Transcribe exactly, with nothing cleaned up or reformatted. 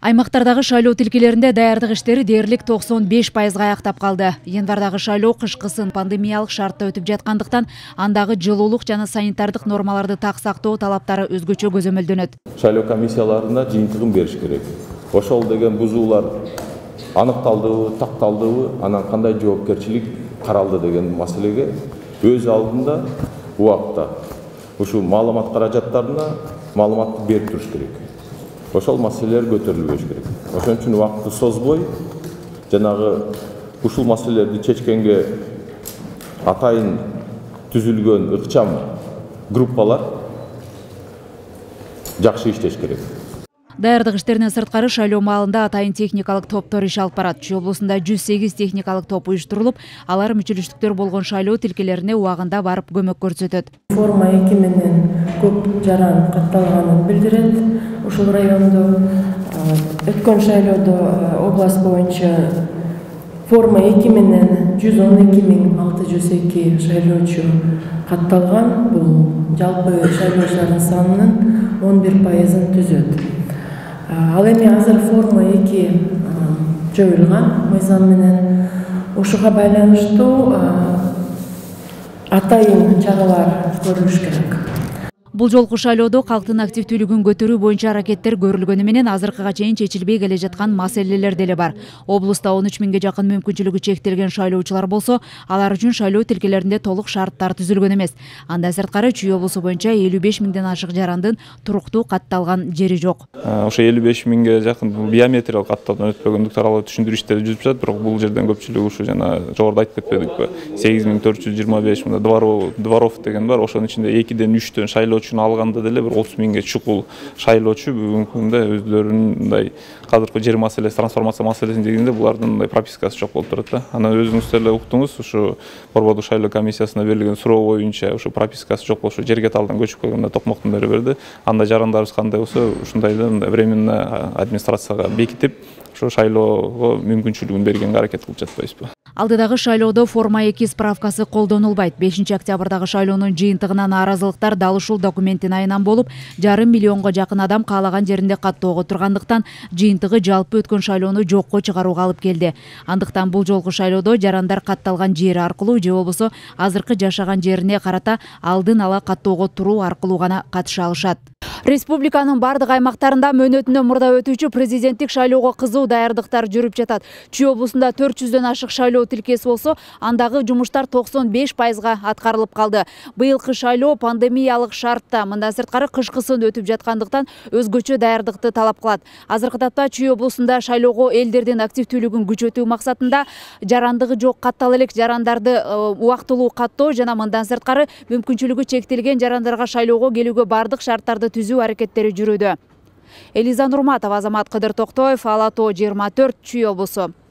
Аймақтардағы шайлоо тилкелеринде даярдык иштери дээрлик токсон беш пайызга аяктап калды. Январдагы шайлоо кышкысын пандемиялык шартта өтүп жаткандыктан андагы жылуулук жана санитардык нормаларды так сактоо талаптары өзгөчө көзөмөлдөнөт. Шайлоо комиссияларына жыйынтыгын бериш керек. Ошол деген бузуулар аныкталдыбы, такталдыбы, анан кандай жоопкерчилик каралды деген маселеге өз алдында убакта ушул маалымат каражаттарына маалыматты берип туруш керек. Ошол маселелер көтөрүлбөш керек. Ошон үчүн убакытты созбой, жанагы ушул маселелерди чечкенге атайын түзүлгөн ыкчам группалар жакшы иштеш керек. Даярдык иштеринен сырткары шайлоо маалында атайын техникалык топтор иш алып барат. Чүй облусунда жүз сегиз техникалык топ уюштурулуп, алар мүчөлүштүктөр болгон шайлоо тилкелерине убагында барып көмөк көрсөтөт. Форма эки менен көп жаран катталганын билдирет. Ушул райондо өткөн шайлоодо область боюнча форма эки менен жүз он эки миң алты жүз эки шайлоочу катталган. Бул жалпы шайлоочулардын санынын он бир пайызын түзөт. Ал эми азыр форма эки жоюлган мыйзам менен. Ушуга байланыштуу атайын чаралар көрүлүш керек. Бул жолку шайлоодо калктын активдүүлүгүн көтөрүү боюнча аракеттер көрүлгөнү менен азыркыга чейин чечилбей келе жаткан маселелер деле бар. Облуста он үч миңге жакын мүмкүнчүлүгү чектелген шайлоочулар болсо, алар үчүн шайлоо тилкелеринде толук шарттар түзүлгөн эмес. Андан сырткары Чүй облусу боюнча элүү беш миңден ашык жарандын туруктуу катталган жери жок. Ошо элүү беш миңге жакын биометриялык катталуудан өтпөгөндүк тууралуу түшүндүрүү иштери жүрүп жатат, бирок бул жерден көпчүлүгү ушу жана жогоруда айтып кетпедикпи? сегиз миң төрт жүз жыйырма беш мында дворов деген бар. Ошонун ичинде экиден үчтөн шайлоочуну алганда деле бир отуз миңге чукул шайлоочу бүгүнкү күндө өздөрүнүн мындай казыркы жер маселеси, трансформация маселесин дегенде булардын мындай пропискасы жок болуп турат да. Анан өзүңүз деле уктуңуз, ушу Борбордук шайлоо комиссиясына берилген суроо боюнча ушу пропискасы жок болушу жерге талдан көчүп койгондо токмоктун бери берди. Анда жарандарыбыз кандай болсо, ушундайдан временно администрацияга бекитип, ушу шайлоого мүмкүнчүлүгүн бергенге аракет кылып жатпайбызбы? Алдыдагы шайлоодо форма эки справкасы колдонулбайт. бешинчи октябрдагы шайлоонун жыйынтыгына нааразылыктар дал ушул документтин айынан болуп, жарым миллионго жакын адам каалаган жеринде каттоого тургандыктан жыйынтыгы жалпы өткөн шайлоону жокко чыгарууга алып келди. Андыктан бул жолку шайлоодо жарандар катталган жери аркылуу же болбосо азыркы жашаган жерине карата алдын ала каттоого туруу аркылуу гана катыша алышат. Республиканын бардык аймактарында мөөнөтүнөн мурда өтүүчү президенттик шайлоого кызуу даярдыктар жүрүп жатат. Чүй облусунда төрт жүздөн ашык шайлоо тилкеси болсо, андагы жумуштар токсон беш пайызга аткарылып калды. Быйылкы шайлоо пандемиялык шартта, мындан сырткары кышкысын өтүп жаткандыктан өзгөчө даярдыкты талап кылат. Азыркы тапта Чүй облусунда шайлоого элдердин активдүүлүгүн күчөтүү максатында жарандыгы жок каттал элек жарандарды убактылуу каттоо жана мындан сырткары мүмкүнчүлүгү чектелген жарандарга шайлоого келүүгө бардык шарттарды түзүү аракеттери жүрүүдө. Элиза Нурматова, Азамат Кыдыр Токтоев, Ала тоо жыйырма төрт, Чүй облусу.